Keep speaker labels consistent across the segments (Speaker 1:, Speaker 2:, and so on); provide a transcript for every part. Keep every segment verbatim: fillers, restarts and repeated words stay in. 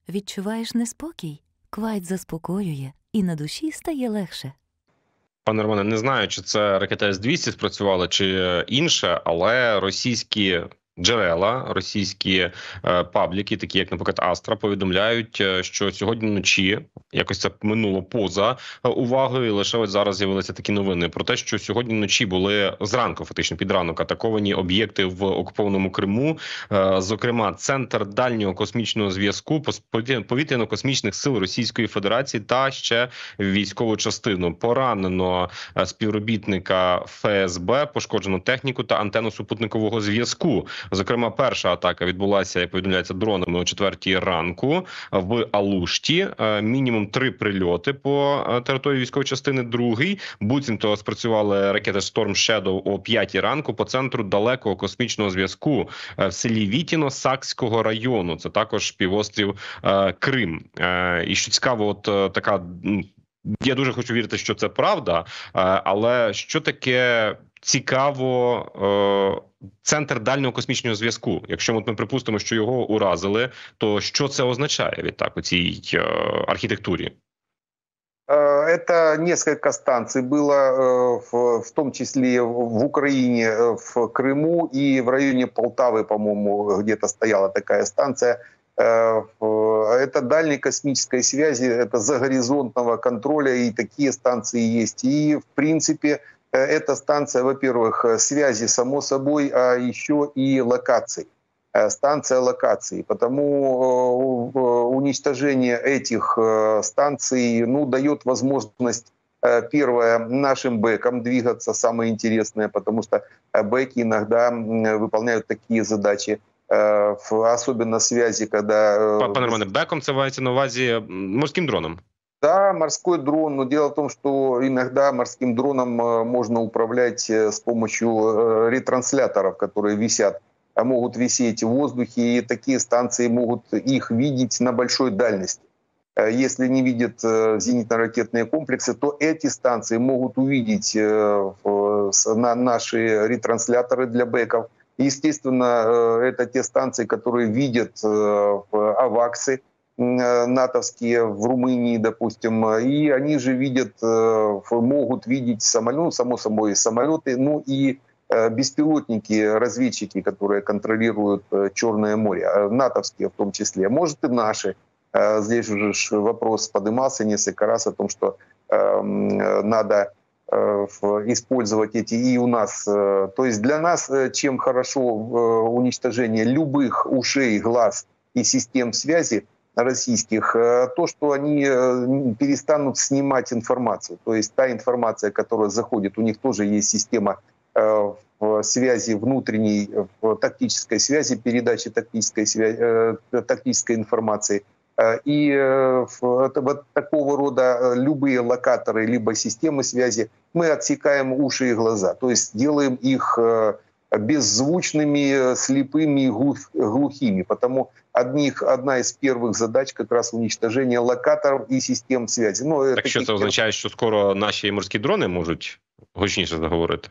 Speaker 1: Відчуваєш неспокій? Квайт заспокоює, і на душі стає легше.
Speaker 2: Пане Романе, не знаю, чи це ракета С двісті спрацювала, чи інше, але російські джерела, російські е, пабліки, такі як, наприклад, Астра, повідомляють, е, що сьогодні вночі, якось це минуло поза е, увагою, і лише ось зараз з'явилися такі новини про те, що сьогодні вночі були зранку, фактично під ранок, атаковані об'єкти в окупованому Криму, е, зокрема, центр дальнього космічного зв'язку, повітряно-космічних сил Російської Федерації та ще військову частину. Поранено співробітника Ф С Б, пошкоджено техніку та антенну супутникового зв'язку. Зокрема, перша атака відбулася, як повідомляється, дронами о четвертій ранку в Алушті. Мінімум три прильоти по території військової частини. Другий, буцімто спрацювали ракети Storm Shadow о п'ятій ранку по центру далекого космічного зв'язку в селі Вітіно Сакського району. Це також півострів Крим. І що цікаво, от така... Я дуже хочу вірити, що це правда, але що таке цікаво центр дальнього космічного зв'язку? Якщо ми припустимо, що його уразили, то що це означає відтак у цій архітектурі?
Speaker 3: Это несколько станций было, в, в том числе в Украине, в Крыму и в районе Полтавы, по-моему, где-то стояла такая станция. Это дальней космической связи, это загоризонтного контроля, и такие станции есть. И, в принципе, эта станция, во-первых, связи, само собой, а еще и локаций. Станция локаций. Потому уничтожение этих станций, ну, дает возможность, первое, нашим бэкам двигаться, самое интересное, потому что бэки иногда выполняют такие задачи, особенно связи, когда...
Speaker 2: Пане Романе, беком це мається на увазі морським дроном?
Speaker 3: Да, морской дрон, но дело в том, что иногда морским дроном можно управлять с помощью ретрансляторов, которые висят, могут висеть в воздухе, и такие станции могут их видеть на большой дальности. Если не видят зенитно-ракетные комплексы, то эти станции могут увидеть наши ретрансляторы для бэков. Естественно, это те станции, которые видят аваксы натовские в Румынии, допустим, и они же видят, могут видеть самолеты, ну, само собой самолеты, ну и беспилотники, разведчики, которые контролируют Черное море, натовские в том числе, может и наши. Здесь уже вопрос поднимался несколько раз о том, что надо использовать эти и у нас. То есть для нас чем хорошо уничтожение любых ушей, глаз и систем связи российских, то, что они перестанут снимать информацию. То есть та информация, которая заходит, у них тоже есть система связи внутренней, тактической связи, передачи тактической, связи, тактической информации. И вот такого рода любые локаторы, либо системы связи мы отсекаем уши и глаза. То есть делаем их беззвучными, слепыми и глухими. Потому одних, одна из первых задач как раз уничтожение локаторов и систем связи. Ну,
Speaker 2: так що це означає, що скоро наші морські дрони можуть гучніше заговорити?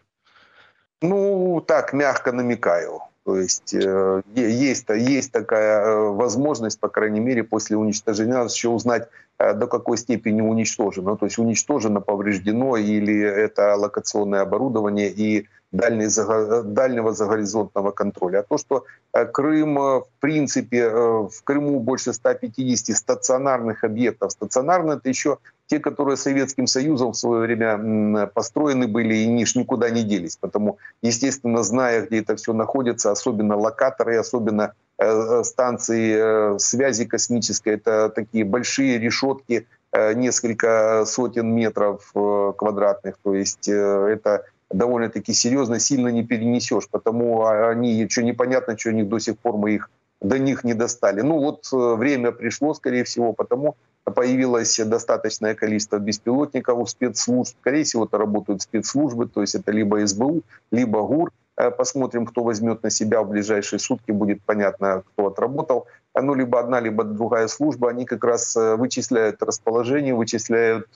Speaker 3: Ну, так, мягко намекаю. То есть э, есть, есть такая возможность, по крайней мере, после уничтожения. Надо еще узнать, э, до какой степени уничтожено. То есть уничтожено, повреждено, или это локационное оборудование и дальний, дальнего загоризонтного контроля. А то, что э, Крым, э, в принципе, э, в Крыму больше ста пятидесяти стационарных объектов. Стационарные — это еще те, которые Советским Союзом в свое время построены были и никуда не делись. Потому, естественно, зная, где это все находится, особенно локаторы, особенно э, станции э, связи космической, это такие большие решетки, э, несколько сотен метров э, квадратных. То есть э, это довольно-таки серьезно, сильно не перенесешь. Потому они, еще непонятно, что у них до сих пор мы их до них не достали. Ну вот время пришло, скорее всего, потому появилось достаточное количество беспилотников у спецслужб. Скорее всего, это работают спецслужбы, то есть это либо С Б У, либо ГУР. Посмотрим, кто возьмет на себя в ближайшие сутки, будет понятно, кто отработал. Ну, либо одна, либо другая служба, они как раз вычисляют расположение, вычисляют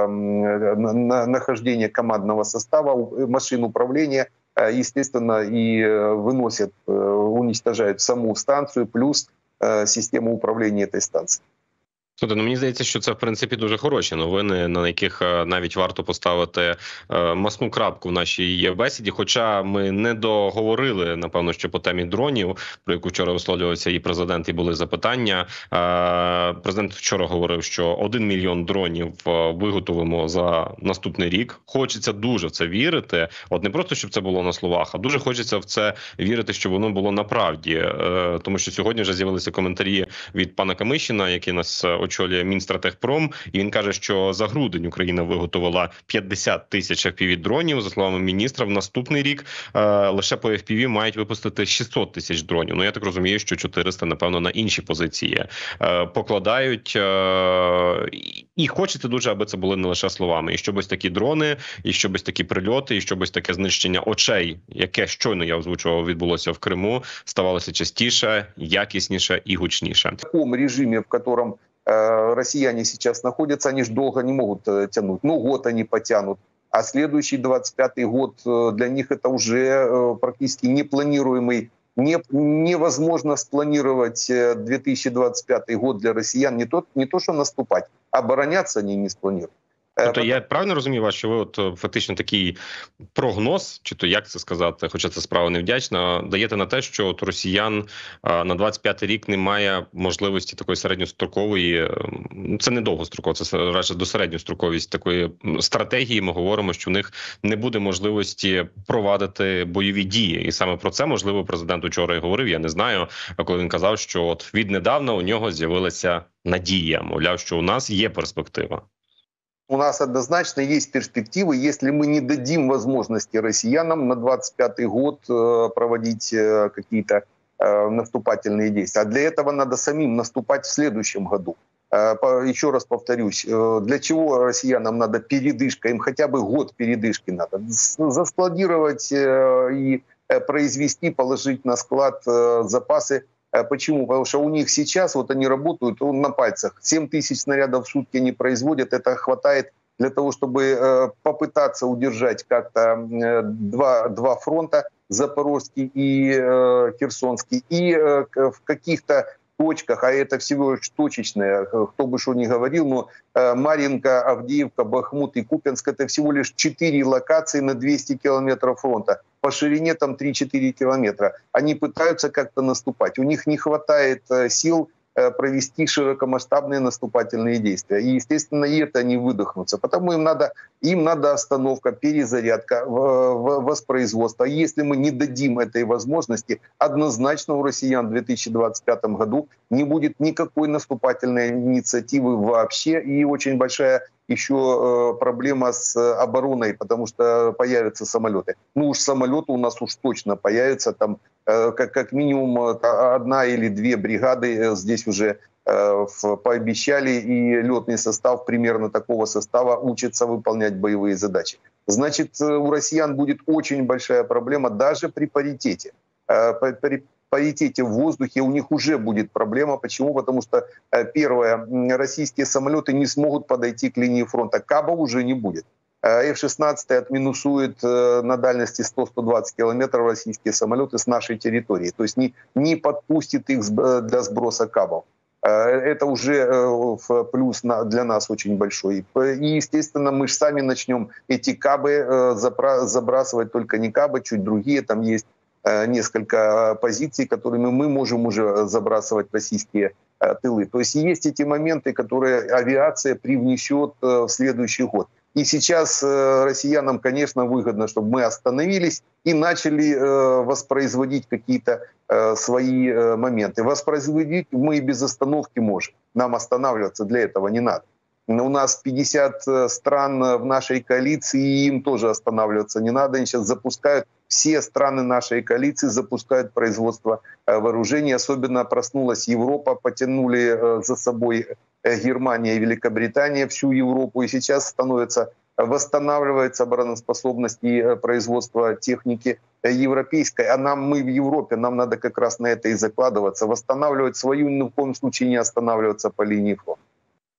Speaker 3: нахождение командного состава, машин управления, естественно, и выносят, уничтожают саму станцию, плюс систему управления этой станцией.
Speaker 2: Ну, мені здається, що це, в принципі, дуже хороші новини, на яких навіть варто поставити масну крапку в нашій бесіді. Хоча ми не договорили, напевно, що по темі дронів, про яку вчора висловлювався і президент, і були запитання. Президент вчора говорив, що один мільйон дронів виготовимо за наступний рік. Хочеться дуже в це вірити. От не просто, щоб це було на словах, а дуже хочеться в це вірити, щоб воно було направді. Тому що сьогодні вже з'явилися коментарі від пана Камишина, який нас очолює Мінстратегпром, і він каже, що за грудень Україна виготовила п'ятдесят тисяч еф пі ві-дронів. За словами міністра, в наступний рік е, лише по еф пі ві мають випустити шістсот тисяч дронів. Ну, я так розумію, що чотириста, напевно, на інші позиції е, покладають. Е, і хочеться дуже, аби це були не лише словами. І щоб ось такі дрони, і щоб ось такі прильоти, і щоб ось таке знищення очей, яке щойно я озвучував, відбулося в Криму, ставалося частіше, якісніше і гучніше.
Speaker 3: В такому режимі, в якому россияне сейчас находятся, они же долго не могут тянуть. Ну, год они потянут. А следующий двадцать пятый год для них это уже практически непланируемый. Не, невозможно спланировать две тысячи двадцать пятый год для россиян. Не то, не то, что наступать, обороняться они не спланируют.
Speaker 2: Тобто я правильно розумію вас, що ви от фактично такий прогноз, чи то як це сказати, хоча це справа невдячна, даєте на те, що от росіян на двадцять п'ятий рік немає можливості такої середньострокової, це не довгостроково, це радше до середньостроковість такої стратегії. Ми говоримо, що в них не буде можливості провадити бойові дії. І саме про це, можливо, президент вчора і говорив, я не знаю, коли він казав, що от віднедавна у нього з'явилася надія, мовляв, що у нас є перспектива.
Speaker 3: У нас однозначно есть перспективы, если мы не дадим возможности россиянам на двадцать пятый год проводить какие-то наступательные действия. А для этого надо самим наступать в следующем году. Еще раз повторюсь, для чего россиянам надо передышка? Им хотя бы год передышки надо. Заскладировать и произвести, положить на склад запасы. Почему? Потому что у них сейчас, вот они работают на пальцах, семь тысяч снарядов в сутки они производят, это хватает для того, чтобы попытаться удержать как-то два, два фронта, Запорожский и Херсонский, и в каких-то точках, а это всего лишь точечное, кто бы что ни говорил, но Марьинка, Авдеевка, Бахмут и Купянск — это всего лишь четыре локации на двести километров фронта. По ширине там три-четыре километра. Они пытаются как-то наступать. У них не хватает сил провести широкомасштабные наступательные действия. И, естественно, и это они выдохнутся. Потому им надо, им надо остановка, перезарядка, воспроизводство. Если мы не дадим этой возможности, однозначно у россиян в две тысячи двадцать пятом году не будет никакой наступательной инициативы вообще. И очень большая еще проблема с обороной, потому что появятся самолеты. Ну уж самолеты у нас уж точно появятся. Там как, как минимум одна или две бригады здесь уже пообещали, и летный состав примерно такого состава учится выполнять боевые задачи. Значит, у россиян будет очень большая проблема даже при паритете. При паритете в воздухе у них уже будет проблема. Почему? Потому что, первое, российские самолеты не смогут подойти к линии фронта. Каба уже не будет. эф шестнадцать отминусует на дальности сто - сто двадцать километров российские самолеты с нашей территории. То есть не, не подпустит их для сброса кабов. Это уже плюс для нас очень большой. И, естественно, мы же сами начнем эти кабы забрасывать, только не кабы, чуть другие. Там есть несколько позиций, которыми мы можем уже забрасывать российские тылы. То есть есть эти моменты, которые авиация привнесет в следующий год. И сейчас россиянам, конечно, выгодно, чтобы мы остановились и начали воспроизводить какие-то свои моменты. Воспроизводить мы и без остановки можем. Нам останавливаться для этого не надо. У нас пятьдесят стран в нашей коалиции, и им тоже останавливаться не надо. Они сейчас запускают, все страны нашей коалиции запускают производство вооружений. Особенно проснулась Европа, потянули за собой Германия и Великобритания всю Европу. И сейчас становится, восстанавливается обороноспособность и производство техники европейской. А нам, мы в Европе, нам надо как раз на это и закладываться. Восстанавливать свою, ни в коем случае не останавливаться по линии фронта.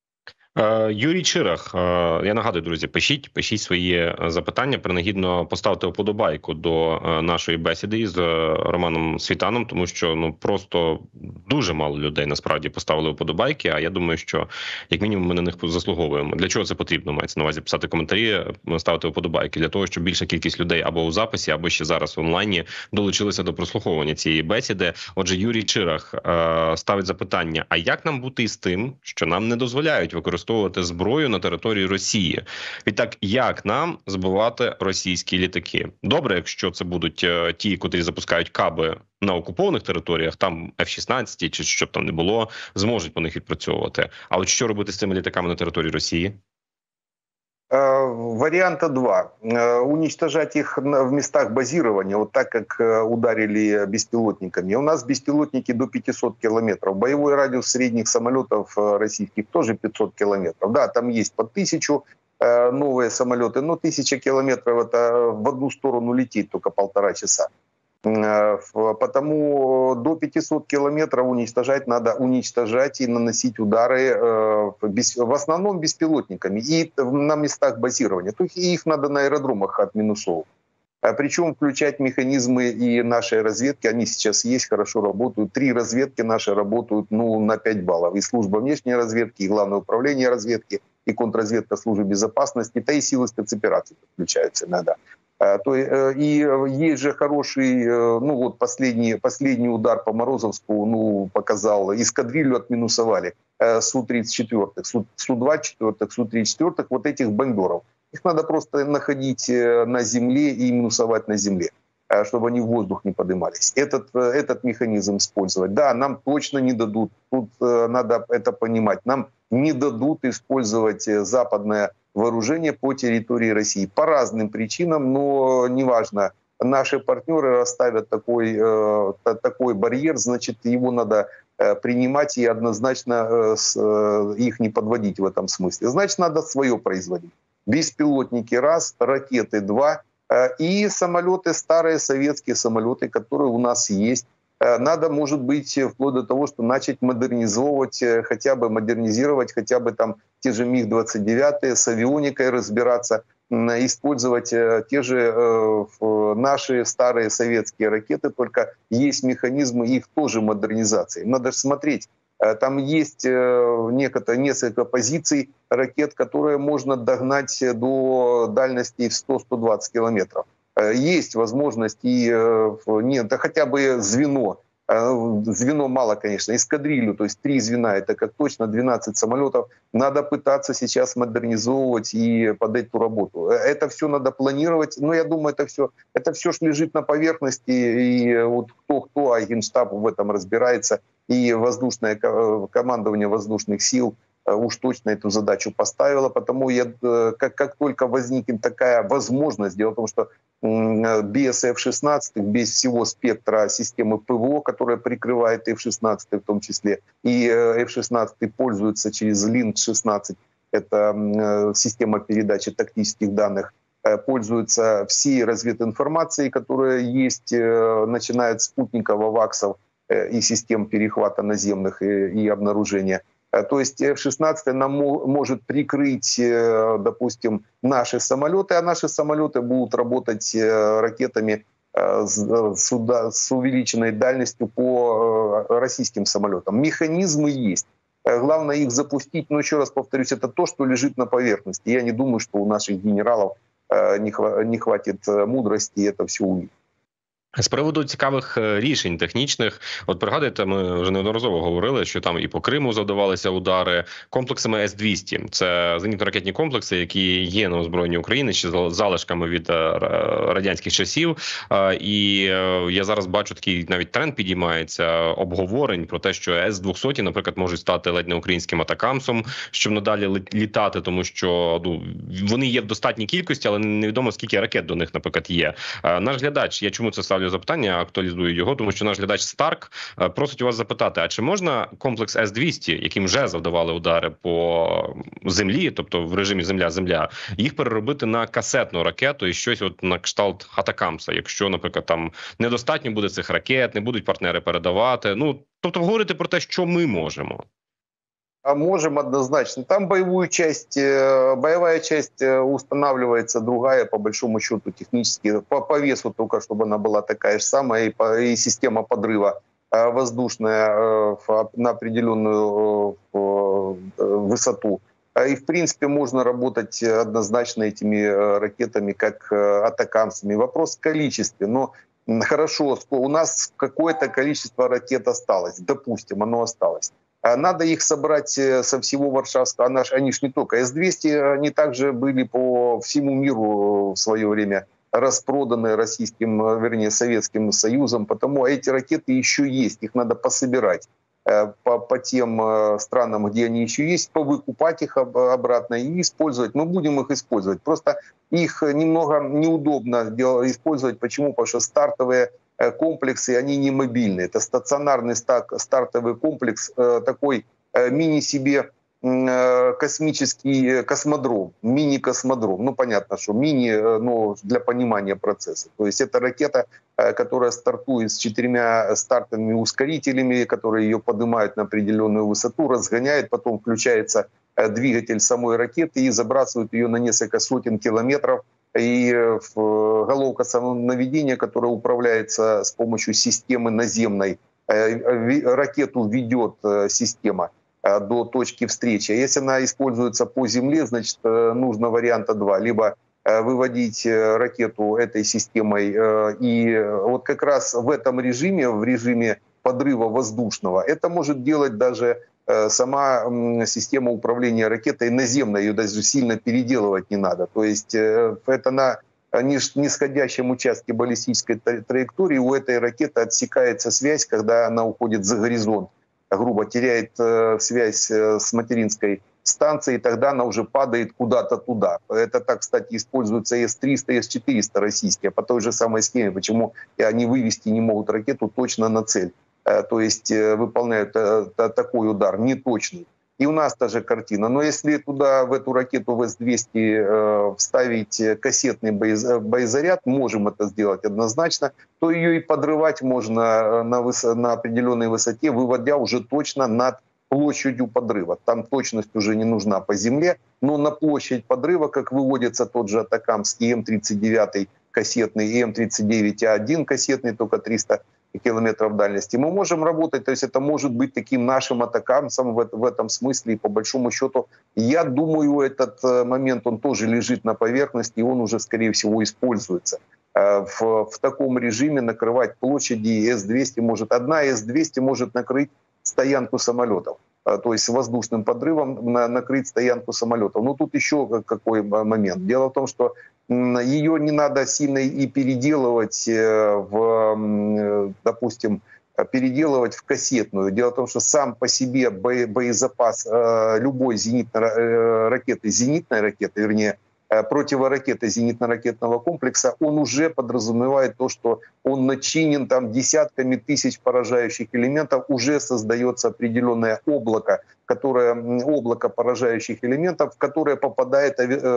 Speaker 2: Юрій Чирах, я нагадую, друзі, пишіть, пишіть свої запитання, принагідно поставте вподобайку до нашої бесіди з Романом Світаном, тому що ну просто дуже мало людей насправді поставили вподобайки, а я думаю, що як мінімум ми на них заслуговуємо. Для чого це потрібно? Мається на увазі писати коментарі, ставити вподобайки, для того, щоб більша кількість людей або у записі, або ще зараз в онлайні долучилися до прослуховування цієї бесіди. Отже, Юрій Чирах ставить запитання, а як нам бути із тим, що нам не дозволяють використовувати використовувати зброю на території Росії. Відтак, як нам збивати російські літаки? Добре, якщо це будуть ті, котрі запускають каби на окупованих територіях, там еф шістнадцять чи що б там не було, зможуть по них відпрацьовувати. А от що робити з цими літаками на території Росії?
Speaker 3: Варианта два. Уничтожать их в местах базирования, вот так, как ударили беспилотниками. У нас беспилотники до пятисот километров. Боевой радиус средних самолетов российских тоже пятьсот километров. Да, там есть по тысячу новые самолеты, но тысяча километров — это в одну сторону лететь только полтора часа. Потому до пятисот километров уничтожать надо уничтожать и наносить удары в основном беспилотниками и на местах базирования. То есть их надо на аэродромах отминусовывать. Причем включать механизмы и нашей разведки, они сейчас есть, хорошо работают. Три разведки наши работают ну, на пять баллов. И служба внешней разведки, и главное управление разведки, и контрразведка службы безопасности, да и силы спецопераций подключаются иногда. То, и есть же хороший, ну вот последний, последний удар по Морозовску ну, показал, эскадрилью отминусовали Су тридцать четыре, Су двадцать четыре, Су тридцать четыре, вот этих бомберов. Их надо просто находить на земле и минусовать на земле, чтобы они в воздух не поднимались. Этот, этот механизм использовать. Да, нам точно не дадут, тут надо это понимать, нам не дадут использовать западное вооружение по территории России. По разным причинам, но неважно. Наши партнеры расставят такой, э, такой барьер, значит, его надо э, принимать и однозначно э, с, э, их не подводить в этом смысле. Значит, надо свое производить. Беспилотники раз, ракеты два э, и самолеты, старые советские самолеты, которые у нас есть. Надо, может быть, вплоть до того, что начать модернизовывать, хотя бы модернизировать, хотя бы там те же Миг двадцать девять с авионикой разбираться, использовать те же э, наши старые советские ракеты, только есть механизмы их тоже модернизации. Надо смотреть, там есть некое, несколько позиций ракет, которые можно догнать до дальности в сто — сто двадцать километров. Есть возможность и нет, да хотя бы звено, звено мало, конечно, эскадрилью, то есть три звена, это как точно двенадцать самолетов, надо пытаться сейчас модернизовывать и под эту работу. Это все надо планировать, но я думаю, это все, это все ж лежит на поверхности, и вот кто-кто, а Генштаб в этом разбирается, и воздушное командование воздушных сил уж точно эту задачу поставила, потому я, как, как только возникнет такая возможность, дело в том, что без эф шестнадцать, без всего спектра системы ПВО, которая прикрывает эф шестнадцать в том числе, и эф шестнадцать пользуется через линк шестнадцать, это система передачи тактических данных, пользуются всей развединформацией, которая есть, начиная от спутников, аваксов и систем перехвата наземных и, и обнаружения. То есть эф шестнадцать нам может прикрыть, допустим, наши самолеты, а наши самолеты будут работать ракетами с увеличенной дальностью по российским самолетам. Механизмы есть. Главное их запустить. Но еще раз повторюсь, это то, что лежит на поверхности. Я не думаю, что у наших генералов не хватит мудрости это все увидеть.
Speaker 2: З приводу цікавих рішень технічних, от пригадуєте, ми вже неодноразово говорили, що там і по Криму завдавалися удари комплексами С двісті. Це зенітно-ракетні комплекси, які є на озброєнні України, ще з залишками від радянських часів. І я зараз бачу, такий навіть тренд підіймається обговорень про те, що С двісті, наприклад, можуть стати ледь не українським атакамсом, щоб надалі літати, тому що ну, вони є в достатній кількості, але невідомо, скільки ракет до них, наприклад, є. Наш глядач, я чому це ставлю запитання, актуалізую його, тому що наш глядач Старк просить у вас запитати, а чи можна комплекс С двісті, яким вже завдавали удари по землі, тобто в режимі земля-земля, їх переробити на касетну ракету і щось от на кшталт Атакамса, якщо, наприклад, там недостатньо буде цих ракет, не будуть партнери передавати. Ну, тобто говорити про те, що ми можемо.
Speaker 3: А можем однозначно. Там боевую часть, боевая часть устанавливается, другая, по большому счету, технически, по, по весу только, чтобы она была такая же самая, и, по, и система подрыва воздушная на определенную высоту. И, в принципе, можно работать однозначно этими ракетами, как атакамсами. Вопрос в количестве. Но хорошо, у нас какое-то количество ракет осталось, допустим, оно осталось. Надо их собрать со всего Варшавского. Они же не только эс двести, они также были по всему миру в свое время распроданы российским, вернее, Советским Союзом. Потому эти ракеты еще есть, их надо пособирать по, по тем странам, где они еще есть, повыкупать их обратно и использовать. Мы будем их использовать. Просто их немного неудобно использовать. Почему? Потому что стартовые комплексы, они не мобильные. Это стационарный стартовый комплекс, такой мини-себе космический космодром, мини-космодром. Ну, понятно, что мини, но для понимания процесса. То есть это ракета, которая стартует с четырьмя стартовыми ускорителями, которые ее поднимают на определенную высоту, разгоняют, потом включается двигатель самой ракеты и забрасывают ее на несколько сотен километров. И головка самого наведения, которая управляется с помощью системы наземной, ракету ведет система до точки встречи. Если она используется по земле, значит, нужно варианта два. Либо выводить ракету этой системой. И вот как раз в этом режиме, в режиме подрыва воздушного, это может делать даже сама система управления ракетой наземной, ее даже сильно переделывать не надо. То есть это на нисходящем участке баллистической траектории у этой ракеты отсекается связь, когда она уходит за горизонт, грубо теряет связь с материнской станцией, тогда она уже падает куда-то туда. Это так, кстати, используются эс триста, эс четыреста российские по той же самой схеме, почему они вывести не могут ракету точно на цель. То есть выполняют такой удар неточный. И у нас та же картина. Но если туда, в эту ракету в эс двести вставить кассетный боезаряд, можем это сделать однозначно, то ее и подрывать можно на, высо- на определенной высоте, выводя уже точно над площадью подрыва. Там точность уже не нужна по земле, но на площадь подрыва, как выводится тот же атакамский эм тридцать девять кассетный и эм тридцать девять а один кассетный, только триста километров дальности, мы можем работать. То есть это может быть таким нашим атакамсом в, в этом смысле. И по большому счету, я думаю, этот момент, он тоже лежит на поверхности, и он уже, скорее всего, используется. В, в таком режиме накрывать площади эс двести может, одна эс двести может накрыть стоянку самолетов. То есть воздушным подрывом на, накрыть стоянку самолетов. Но тут еще какой момент. Дело в том, что ее не надо сильно и переделывать в, допустим, переделывать в кассетную. Дело в том, что сам по себе боезапас любой зенитной ракеты, зенитной ракеты, вернее, противоракеты зенитно-ракетного комплекса, он уже подразумевает то, что он начинен там десятками тысяч поражающих элементов, уже создается определенное облако, которое, облако поражающих элементов, в которое попадает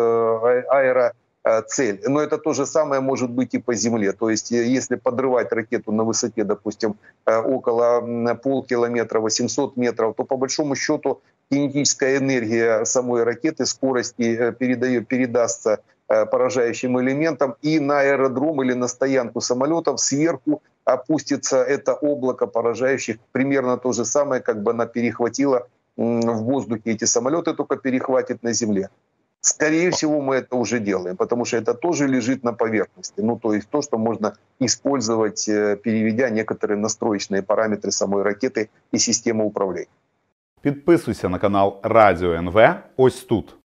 Speaker 3: аэроцель. Но это то же самое может быть и по земле. То есть если подрывать ракету на высоте, допустим, около полкилометра, восемьсот метров, то по большому счету кинетическая энергия самой ракеты, скорости передает, передастся поражающим элементам, и на аэродром или на стоянку самолетов сверху опустится это облако поражающих. Примерно то же самое, как бы она перехватила в воздухе эти самолеты, только перехватит на земле. Скорее всего, мы это уже делаем, потому что это тоже лежит на поверхности. Ну, то есть то, что можно использовать, переведя некоторые настроечные параметры самой ракеты и системы управления.
Speaker 4: Підписуйся на канал Радіо ен ве ось тут.